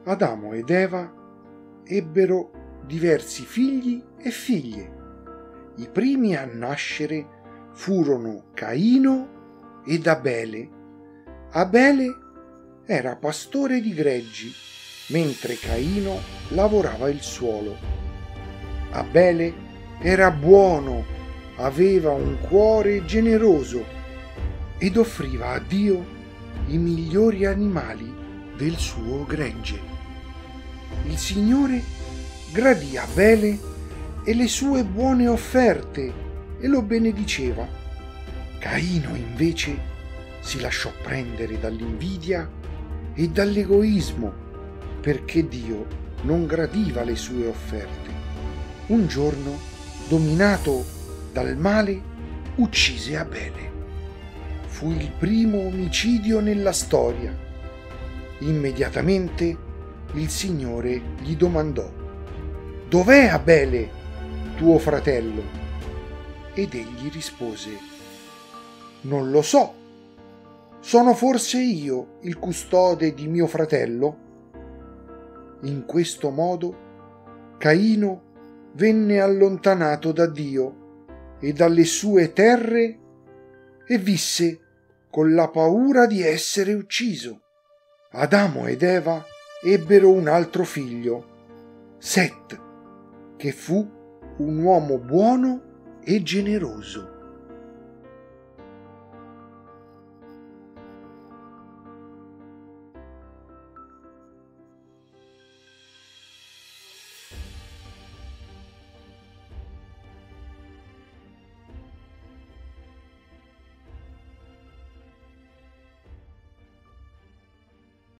Adamo ed Eva ebbero diversi figli e figlie. I primi a nascere furono Caino ed Abele. Abele era pastore di greggi, mentre Caino lavorava il suolo. Abele era buono, aveva un cuore generoso ed offriva a Dio i migliori animali del suo gregge. Il Signore gradì Abele e le sue buone offerte e lo benediceva. Caino invece si lasciò prendere dall'invidia e dall'egoismo perché Dio non gradiva le sue offerte. Un giorno, dominato dal male, uccise Abele. Fu il primo omicidio nella storia. Immediatamente il Signore gli domandò: «Dov'è Abele, tuo fratello?» Ed egli rispose: «Non lo so. Sono forse io il custode di mio fratello?» In questo modo Caino venne allontanato da Dio e dalle sue terre e visse con la paura di essere ucciso. Adamo ed Eva ebbero un altro figlio, Set, che fu un uomo buono e generoso.